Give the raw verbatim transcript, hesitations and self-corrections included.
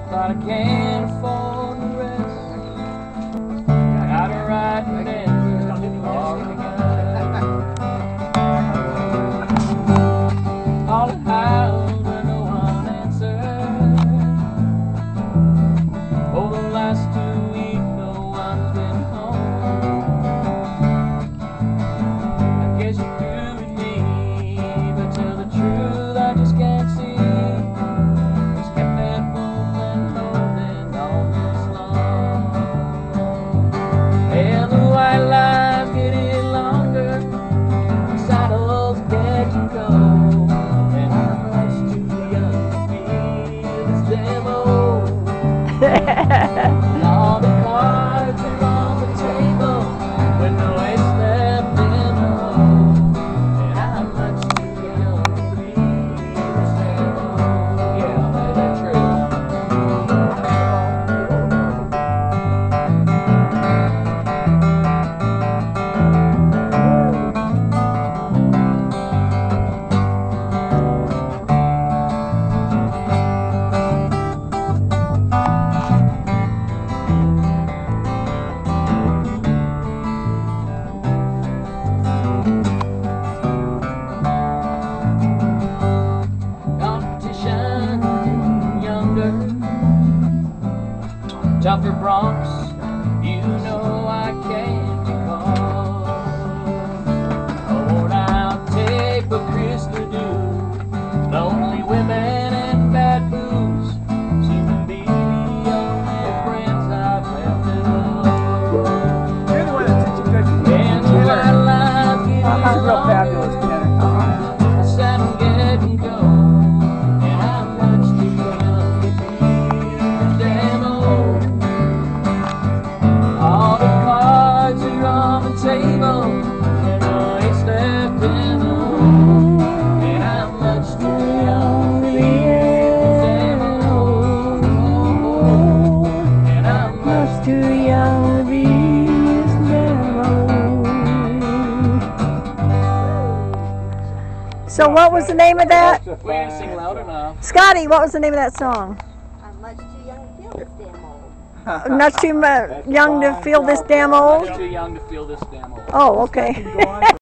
but I can't afford the rest. Got a right and all the house where no one answered. Over the last two weeks, no one's been home. I guess you're through with me, but tell the truth, I just can't see. Just kept that woman holding all this long. And the white lines getting longer, the saddles get to go. And all the cards are on the table with no ace left in the hole. And I'm much too young to be the same old. Yeah, is that true? Tougher Bronx, you know I can't be called. Oh, now take what Chris to do. Lonely women and bad booze seem to be the only friends I've left at all. You're the one that teaches good. And the white lines getting Uh-huh, real longer. fabulous, Ken. Uh-huh. The saddle getting cold. And I'm much too young to be the damn old. All the cards are on the table, and no ace left in the hole. And I'm much too young to be the damn old. And I'm much Too young to be this demo. So what was the name of that? We didn't sing loud enough. Scotty, what was the name of that song? I'm much too young to feel this damn old. Not too mu- young to feel this damn old? Much too young to feel this damn old. Oh, okay.